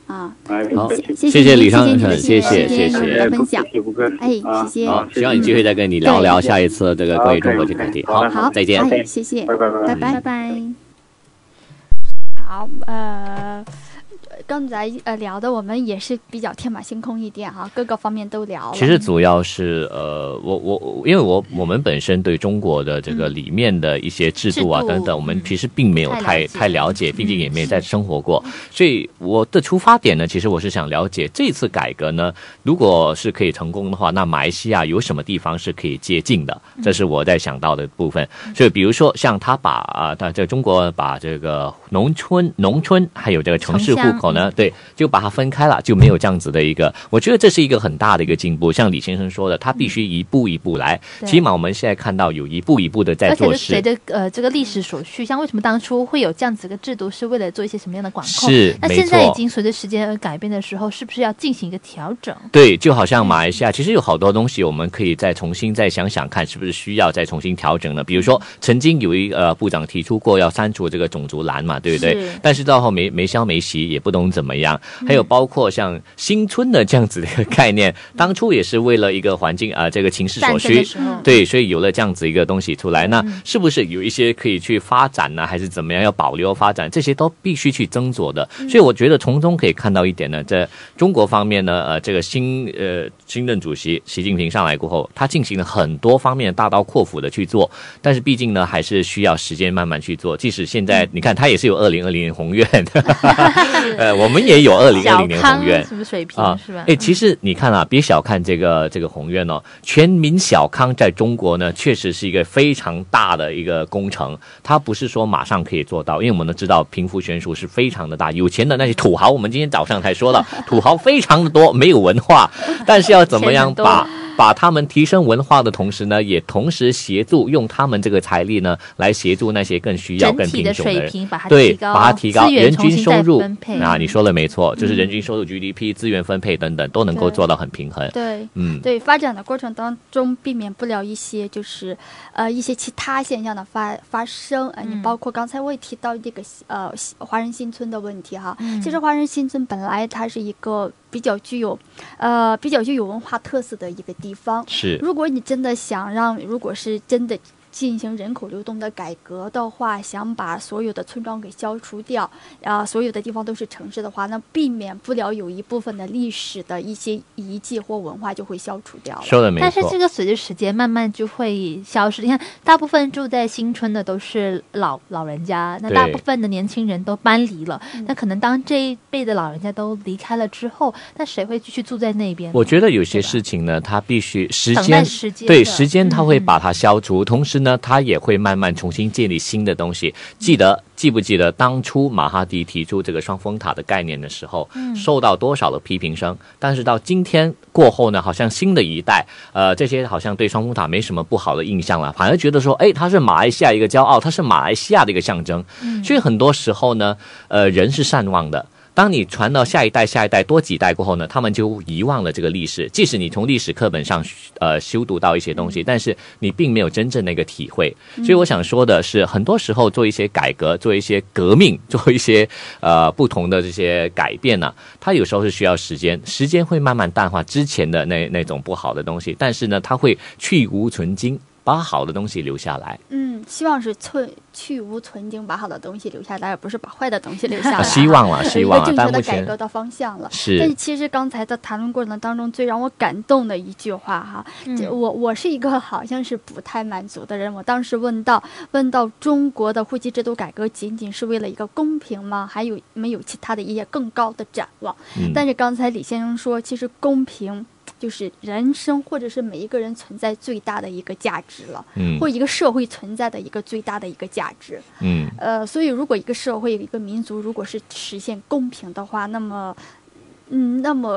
啊。 好， 谢谢谢李先先生，谢谢谢谢你的分享。哎，谢谢。 好，希望有机会再跟你聊聊下一次这个关于中国这个题。好， 好， 再见。 哎，谢谢， 拜拜拜拜拜拜。好，呃。刚才呃聊的我们也是比较天马行空一点哈，各个方面都聊了。 其实主要是呃，我我因为我我们本身对中国的这个里面的一些制度啊、嗯、等等，我们其实并没有太太了解，毕竟也没有在生活过，所以我的出发点呢，其实我是想了解这次改革呢，如果是可以成功的话，那马来西亚有什么地方是可以接近的？这是我在想到的部分。所以比如说像他把啊，他在中国把这个农村、农村还有这个城市户口呢，对，就把它分开了，就没有这样子的一个，我觉得这是一个很大的一个进步。像李先生说的，他必须一步一步来，嗯、起码我们现在看到有一步一步的在做事。 而且随着呃这个历史所需，像为什么当初会有这样子的制度，是为了做一些什么样的管控？ 是， 那现在已经随着时间而改变的时候，是不是要进行一个调整？ 对，就好像马来西亚，其实有好多东西我们可以再重新再想想看，是不是需要再重新调整呢？比如说，曾经有一呃部长提出过要删除这个种族栏嘛，对不对？但是到后没没消没息，也不懂怎么样。还有包括像新村的这样子的一个概念，当初也是为了一个环境啊、呃，这个情势所需，对，所以有了这样子一个东西出来。那是不是有一些可以去发展呢？还是怎么样要保留发展？这些都必须去斟酌的。所以我觉得从中可以看到一点呢，在中国方面呢，呃，这个新呃新任主席习近平上来过后，他进行了很多方面大刀阔斧的去做，但是毕竟呢，还是需要时间慢慢去做。即使现在你看，他也是有二零二零年宏愿，呃，我们也有二零二零年宏愿什么水平、 啊、 是吧？ 哎，其实你看啊，别小看这个这个宏愿哦，全民小康在中国呢，确实是一个非常大的一个工程。它不是说马上可以做到，因为我们都知道贫富悬殊是非常的大，有钱的那些土豪，我们今天早上才说了，土豪非常的多，没有文化，但是要怎么样把把他们提升文化的同时呢，也同时协助用他们这个财力呢，来协助那些更需要、更贫穷的人，对，把它提高，人均收入啊，你说的没错，就是人均收入、G D P、资源分配等等都能够做到很平衡。 对，嗯，对，发展的过程当中避免不了一些就是呃一些其他现象的发发生。呃，你包括刚才我也提到这个呃华人新村的问题哈，嗯、其实华人新村本来它是一个比较具有呃比较具有文化特色的一个地方。 是， 如果你真的想让，如果是真的进行人口流动的改革的话，想把所有的村庄给消除掉，啊、呃，所有的地方都是城市的话，那避免不了有一部分的历史的一些遗迹或文化就会消除掉了。 说的没错。 但是这个随着时间慢慢就会消失。你看，大部分住在新村的都是老老人家，那大部分的年轻人都搬离了。那可能当这一辈的老人家都离开了之后，那谁会继续住在那边？ 我觉得有些事情呢，它必须时间， 时间对时间，它会把它消除，嗯、同时呢，它也会慢慢重新建立新的东西。记得记不记得当初马哈迪提出这个双峰塔的概念的时候，嗯、受到多少的批评声？但是到今天过后呢，好像新的一代，呃，这些好像对双峰塔没什么不好的印象了，反而觉得说，哎，它是马来西亚一个骄傲，它是马来西亚的一个象征。嗯、所以很多时候呢，呃，人是善忘的。当你传到下一代、下一代多几代过后呢，他们就遗忘了这个历史。即使你从历史课本上呃修读到一些东西，但是你并没有真正的一个体会。所以我想说的是，很多时候做一些改革、做一些革命、做一些呃不同的这些改变呢、啊，它有时候是需要时间，时间会慢慢淡化之前的那那种不好的东西，但是呢，它会去无存精。把好的东西留下来。 嗯，希望是存去无存精，把好的东西留下来，而不是把坏的东西留下来。 啊、希望了，希望了， 正确的改革的方向了。 是。 但是其实刚才的谈论过程当中，最让我感动的一句话哈，嗯、我我是一个好像是不太满足的人。我当时问到问到中国的户籍制度改革仅仅是为了一个公平吗？还有没有其他的一些更高的展望？嗯、但是刚才李先生说，其实公平。就是人生或者是每一个人存在最大的一个价值了，嗯，或一个社会存在的一个最大的一个价值，嗯，呃，所以如果一个社会一个民族如果是实现公平的话，那么，嗯，那么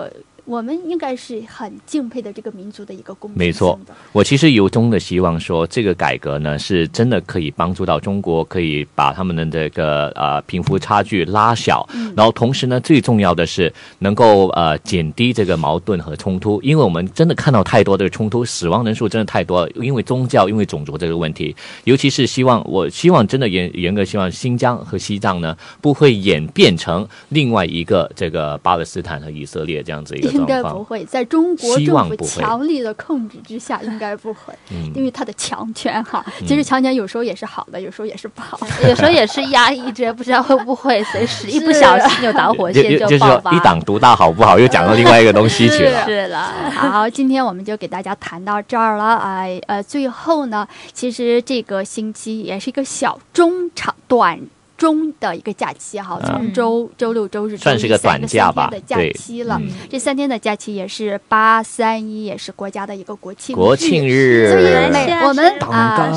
我们应该是很敬佩的这个民族的一个公平性的。 没错，我其实由衷的希望说，这个改革呢是真的可以帮助到中国，可以把他们的这个呃贫富差距拉小，嗯、然后同时呢，最重要的是能够呃减低这个矛盾和冲突，因为我们真的看到太多的冲突，死亡人数真的太多，因为宗教、因为种族这个问题，尤其是希望我希望真的严严格希望新疆和西藏呢不会演变成另外一个这个巴勒斯坦和以色列这样子一个。 应该不会，在中国政府强力的控制之下，应该不会，嗯、因为他的强权哈，嗯、其实强权有时候也是好的，有时候也是不好的， 有时候也是压抑着，不知道会不会随时一不小心有导火线就爆发。 就是、一党独大好不好？又讲到另外一个东西去了。 是了，好，今天我们就给大家谈到这儿了啊，呃，最后呢，其实这个星期也是一个小中长短。中的一个假期哈，从周周六周日算是个短假吧， 的假期了。嗯、这三天的假期也是八三一，也是国家的一个国庆国庆日。 所以每我们啊，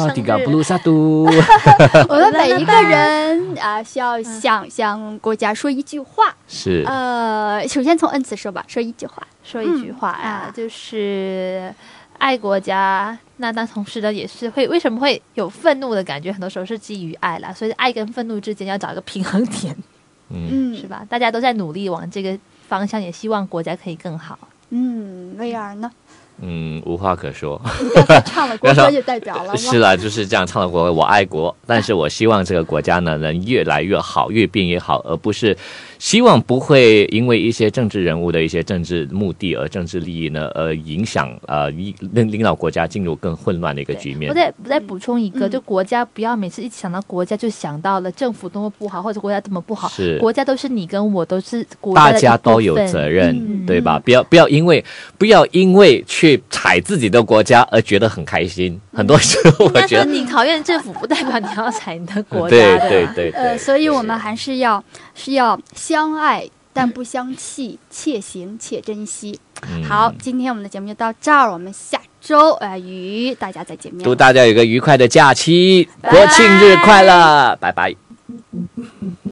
我们每一个人啊，需要向向国家说一句话。 是。 呃，首先从恩慈说吧，说一句话， 说一句话呀、嗯啊，就是爱国家。那那同时呢，也是会为什么会有愤怒的感觉？很多时候是基于爱啦，所以爱跟愤怒之间要找一个平衡点，嗯，是吧？大家都在努力往这个方向，也希望国家可以更好。 嗯，威尔呢？ 嗯，无话可说。 你刚才唱了国歌就代表了吗？ 是啦，就是这样唱了国歌，我爱国，但是我希望这个国家呢能越来越好，越变越好，而不是希望不会因为一些政治人物的一些政治目的而政治利益呢，而影响呃令领导国家进入更混乱的一个局面。 我再我再补充一个，嗯、就国家不要每次一想到国家就想到了政府多么不好，或者国家多么不好。 是国家都是你跟我都是国家的一部分， 大家都有责任，嗯、对吧？不要不要因为不要因为去踩自己的国家而觉得很开心。嗯、很多时候我觉得你讨厌政府，不代表你要踩你的国家。 对对 对, 对, 对呃，所以我们还是要是要相爱但不相弃，且行且珍惜。嗯、好，今天我们的节目就到这儿，我们下周呃与大家再见面。 祝大家有一个愉快的假期，国庆日快乐，拜拜。